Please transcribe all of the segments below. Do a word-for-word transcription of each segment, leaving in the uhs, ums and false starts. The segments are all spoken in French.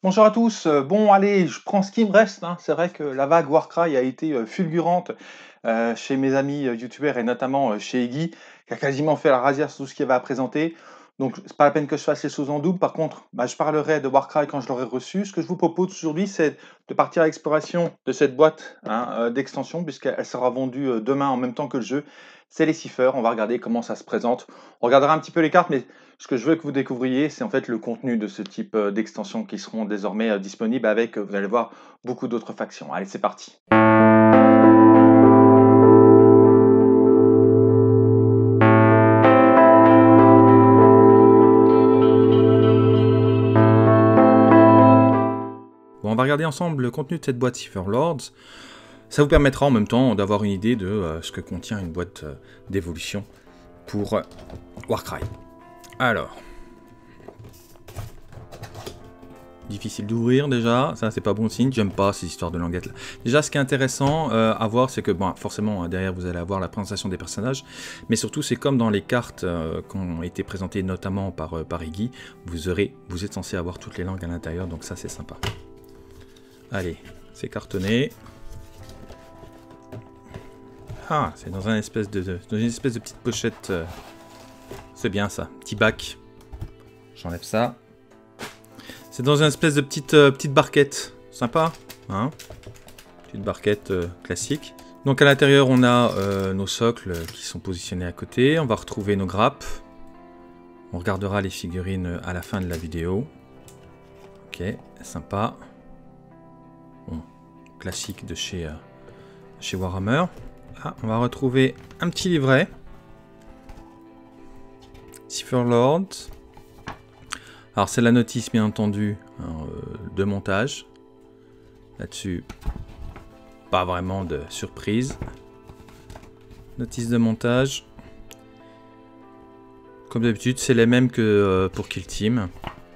Bonjour à tous, heu, bon allez, je prends ce qui me reste, hein. C'est vrai que la vague Warcry a été, heu, fulgurante, heu, chez mes amis, heu, youtubeurs et notamment, heu, chez Iggy, qui a quasiment fait la razzia sur tout ce qu'il y avait à présenter. Donc c'est pas la peine que je fasse les choses en double. Par contre, bah, je parlerai de Warcry quand je l'aurai reçu. Ce que je vous propose aujourd'hui, c'est de partir à l'exploration de cette boîte, hein, heu, d'extension puisqu'elle sera vendue, heu, demain en même temps que le jeu. C'est les Ciphers, on va regarder comment ça se présente. On regardera un petit peu les cartes, mais ce que je veux que vous découvriez, c'est en fait le contenu de ce type, heu, d'extensions qui seront désormais, heu, disponibles avec, heu, vous allez voir, beaucoup d'autres factions. Allez, c'est parti! Bon, on va regarder ensemble le contenu de cette boîte Cipher Lords. Ça vous permettra en même temps d'avoir une idée de, heu, ce que contient une boîte, heu, d'évolution pour, heu, Warcry. Alors difficile d'ouvrir déjà, ça c'est pas bon signe, j'aime pas ces histoires de languettes là. Déjà ce qui est intéressant euh, à voir, c'est que bon, forcément derrière vous allez avoir la présentation des personnages, mais surtout c'est comme dans les cartes euh, qui ont été présentées notamment par, euh, par Iggy, vous, aurez, vous êtes censé avoir toutes les langues à l'intérieur, donc ça c'est sympa. Allez, c'est cartonné. Ah, c'est dans, un espèce de, de, dans une espèce de petite pochette, euh, c'est bien ça, petit bac. J'enlève ça. C'est dans une espèce de petite, euh, petite barquette. Sympa, hein? Petite barquette euh, classique. Donc à l'intérieur, on a euh, nos socles qui sont positionnés à côté. On va retrouver nos grappes. On regardera les figurines à la fin de la vidéo. Ok, sympa. Bon, classique de chez, euh, chez Warhammer. Ah, on va retrouver un petit livret. Cipher Lords. Alors c'est la notice bien entendu hein, euh, de montage. Là-dessus, pas vraiment de surprise. Notice de montage. Comme d'habitude, c'est les mêmes que euh, pour Kill Team.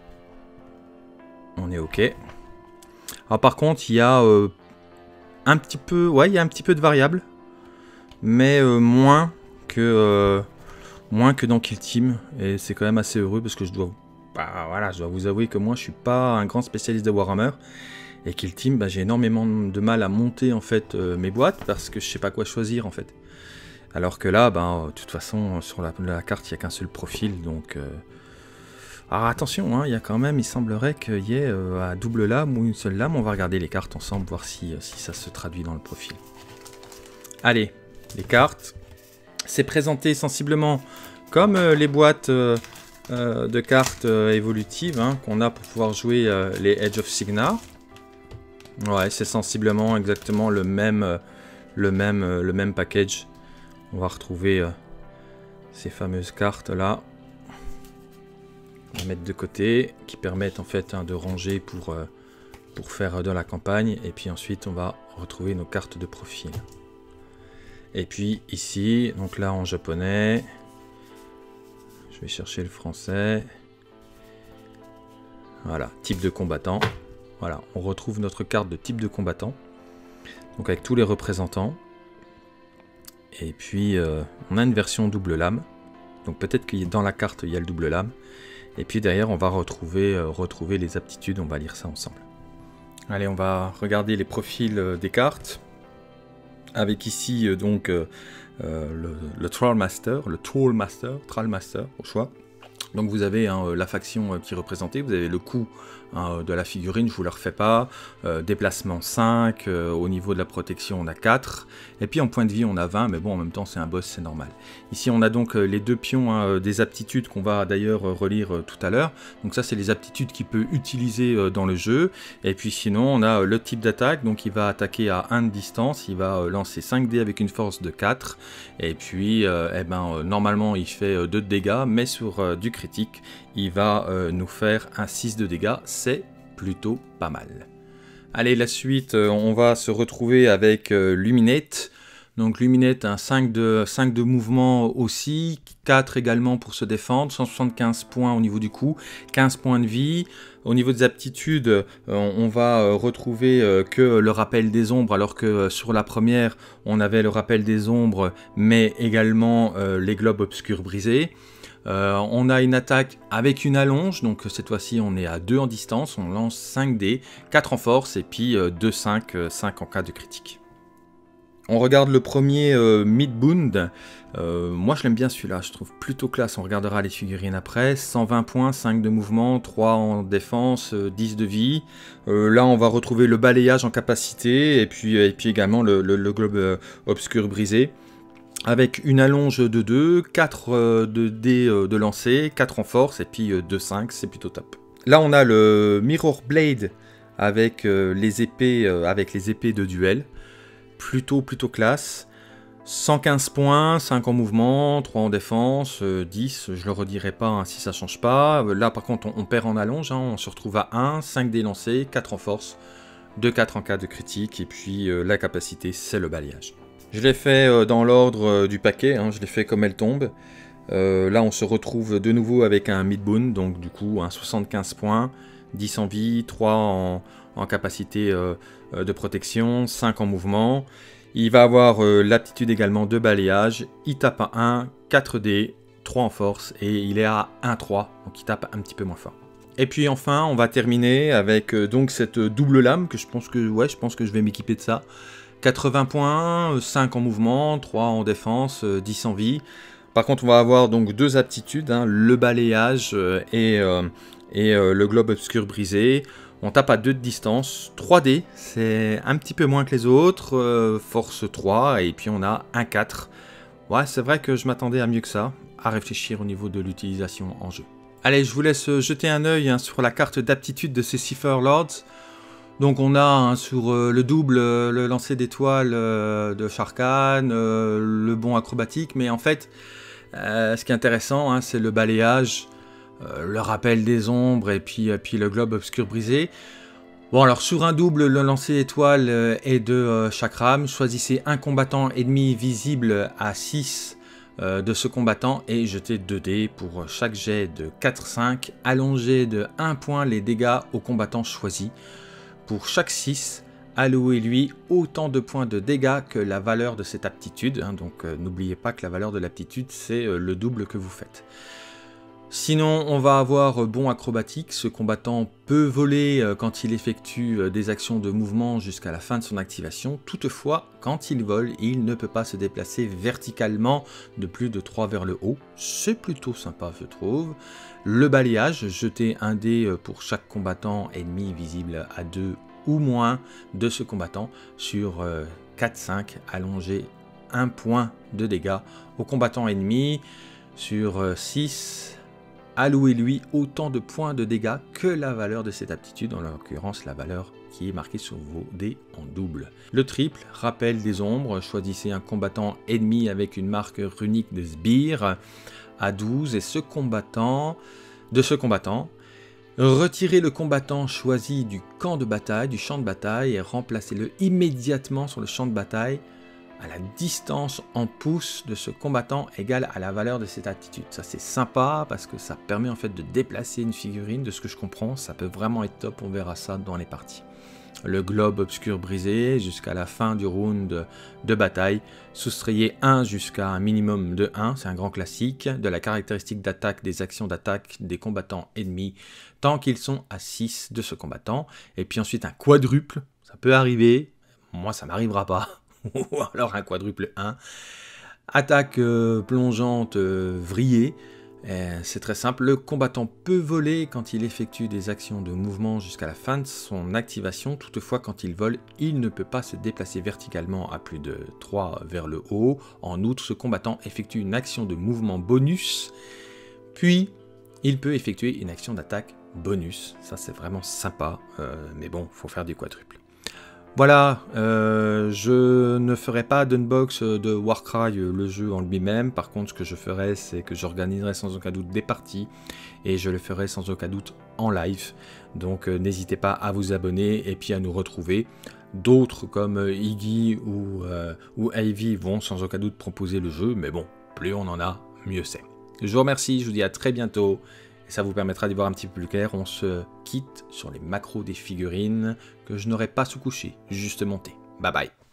On est ok. Alors par contre, il y a euh, un petit peu, ouais, il y a un petit peu de variables, mais euh, moins que euh, moins que dans Kill Team. Et c'est quand même assez heureux parce que je dois Bah, voilà, je dois vous avouer que moi je suis pas un grand spécialiste de Warhammer et Kill Team, bah, j'ai énormément de mal à monter en fait euh, mes boîtes parce que je sais pas quoi choisir en fait. Alors que là, bah, de toute façon sur la, la carte il n'y a qu'un seul profil donc. Euh... Alors attention, hein, il y a quand même, il semblerait qu'il y ait euh, à double lame ou une seule lame. On va regarder les cartes ensemble voir si, si ça se traduit dans le profil. Allez, les cartes. C'est présenté sensiblement comme euh, les boîtes. Euh, Euh, de cartes euh, évolutives hein, qu'on a pour pouvoir jouer euh, les Edge of Signar. Ouais, c'est sensiblement exactement le même, euh, le même, euh, le même package. On va retrouver euh, ces fameuses cartes là. On va mettre de côté, qui permettent en fait hein, de ranger pour, euh, pour faire de la campagne. Et puis ensuite, on va retrouver nos cartes de profil. Et puis ici, donc là en japonais. Je vais chercher le français. Voilà, type de combattant. Voilà, on retrouve notre carte de type de combattant. Donc avec tous les représentants. Et puis, euh, on a une version double lame. Donc peut-être que dans la carte, il y a le double lame. Et puis derrière, on va retrouver, euh, retrouver les aptitudes. On va lire ça ensemble. Allez, on va regarder les profils euh, des cartes. Avec ici, euh, donc... Euh, Euh, le, le Trollmaster, le Trollmaster, Trollmaster au choix. Donc vous avez hein, la faction euh, qui est représentée, vous avez le coût hein, de la figurine, je ne vous le refais pas, euh, déplacement cinq, euh, au niveau de la protection on a quatre, et puis en point de vie on a vingt, mais bon en même temps c'est un boss, c'est normal. Ici on a donc euh, les deux pions hein, des aptitudes qu'on va d'ailleurs euh, relire euh, tout à l'heure, donc ça c'est les aptitudes qu'il peut utiliser euh, dans le jeu, et puis sinon on a euh, le type d'attaque, donc il va attaquer à un de distance, il va euh, lancer cinq dés avec une force de quatre, et puis euh, eh ben, euh, normalement il fait euh, deux de dégâts, mais sur euh, du critique, il va euh, nous faire un six de dégâts, c'est plutôt pas mal. Allez, la suite, euh, on va se retrouver avec euh, Luminate. Donc Luminate, un cinq de, cinq de mouvement aussi, quatre également pour se défendre, cent soixante-quinze points au niveau du coup, quinze points de vie. Au niveau des aptitudes, euh, on va euh, retrouver euh, que le rappel des ombres, alors que euh, sur la première, on avait le rappel des ombres, mais également euh, les globes obscurs brisés. Euh, on a une attaque avec une allonge, donc cette fois-ci on est à deux en distance, on lance cinq dés, quatre en force et puis euh, deux, cinq, cinq en cas de critique. On regarde le premier euh, Midbound. Euh, moi je l'aime bien celui-là, je trouve plutôt classe. On regardera les figurines après. cent vingt points, cinq de mouvement, trois en défense, euh, dix de vie. Euh, là on va retrouver le balayage en capacité et puis, et puis également le, le, le globe euh, obscur brisé. Avec une allonge de deux, quatre euh, de dés euh, de lancer, quatre en force et puis euh, deux, cinq, c'est plutôt top. Là on a le Mirror Blade avec, euh, les épées, euh, avec les épées de duel. Plutôt, plutôt classe. cent quinze points, cinq en mouvement, trois en défense, euh, dix, je le redirai pas hein, si ça change pas. Là par contre on, on perd en allonge, hein, on se retrouve à un, cinq dés lancés, quatre en force, deux, quatre en cas de critique, et puis euh, la capacité c'est le balayage. Je l'ai fait euh, dans l'ordre euh, du paquet, hein, je l'ai fait comme elle tombe. Euh, là on se retrouve de nouveau avec un Midbound, donc du coup un soixante-quinze points, dix en vie, trois en, en capacité euh, de protection, cinq en mouvement. Il va avoir euh, l'aptitude également de balayage, il tape à un, quatre dés, trois en force et il est à un trois, donc il tape un petit peu moins fort. Et puis enfin on va terminer avec euh, donc cette double lame que je pense que, ouais, je pense que je vais m'équiper de ça. quatre-vingts points, cinq en mouvement, trois en défense, dix en vie. Par contre, on va avoir donc deux aptitudes, hein, le balayage euh, et, euh, et euh, le globe obscur brisé. On tape à deux de distance, trois dés, c'est un petit peu moins que les autres, euh, force trois, et puis on a un quatre. Ouais, c'est vrai que je m'attendais à mieux que ça, à réfléchir au niveau de l'utilisation en jeu. Allez, je vous laisse jeter un œil hein, sur la carte d'aptitude de ces Cipher Lords. Donc on a hein, sur euh, le double, euh, le lancer d'étoiles euh, de Sharkan, euh, le bond acrobatique, mais en fait, euh, ce qui est intéressant, hein, c'est le balayage, euh, le rappel des ombres et puis, euh, puis le globe obscur brisé. Bon alors sur un double, le lancer d'étoiles euh, est de euh, chakram, choisissez un combattant ennemi visible à six euh, de ce combattant et jetez deux dés pour chaque jet de quatre cinq, allongez de un point les dégâts au combattant choisi. Pour chaque six, allouez-lui autant de points de dégâts que la valeur de cette aptitude. Hein, donc euh, n'oubliez pas que la valeur de l'aptitude, c'est euh, le double que vous faites. Sinon, on va avoir euh, bond acrobatique. Ce combattant peut voler euh, quand il effectue euh, des actions de mouvement jusqu'à la fin de son activation. Toutefois, quand il vole, il ne peut pas se déplacer verticalement de plus de trois vers le haut. C'est plutôt sympa, je trouve. Le balayage, jetez un dé pour chaque combattant ennemi visible à deux ou moins de ce combattant sur euh, quatre cinq, allongez un point de dégâts au combattant ennemi. Sur euh, six, allouez-lui autant de points de dégâts que la valeur de cette aptitude, en l'occurrence la valeur qui est marquée sur vos dés en double. Le triple, rappel des ombres, choisissez un combattant ennemi avec une marque runique de sbire à douze et ce combattant, de ce combattant, retirez le combattant choisi du camp de bataille, du champ de bataille et remplacez-le immédiatement sur le champ de bataille à la distance en pouces de ce combattant égale à la valeur de cette aptitude. Ça c'est sympa parce que ça permet en fait de déplacer une figurine, de ce que je comprends, ça peut vraiment être top, on verra ça dans les parties. Le globe obscur brisé jusqu'à la fin du round de bataille. Soustrayez un jusqu'à un minimum de un, c'est un grand classique, de la caractéristique d'attaque des actions d'attaque des combattants ennemis tant qu'ils sont à six de ce combattant. Et puis ensuite un quadruple, ça peut arriver, moi ça m'arrivera pas, ou alors un quadruple un. Attaque euh, plongeante euh, vrillée. C'est très simple, le combattant peut voler quand il effectue des actions de mouvement jusqu'à la fin de son activation. Toutefois, quand il vole, il ne peut pas se déplacer verticalement à plus de trois vers le haut. En outre, ce combattant effectue une action de mouvement bonus, puis il peut effectuer une action d'attaque bonus. Ça, c'est vraiment sympa, euh, mais bon, il faut faire des quadruples. Voilà, euh, je ne ferai pas d'unbox de Warcry, le jeu en lui-même. Par contre, ce que je ferai, c'est que j'organiserai sans aucun doute des parties et je le ferai sans aucun doute en live. Donc, euh, n'hésitez pas à vous abonner et puis à nous retrouver. D'autres comme euh, Iggy ou, euh, ou Ivy vont sans aucun doute proposer le jeu, mais bon, plus on en a, mieux c'est. Je vous remercie, je vous dis à très bientôt. Et ça vous permettra d'y voir un petit peu plus clair. On se quitte sur les macros des figurines que je n'aurai pas sous-couché, juste monté. Bye bye.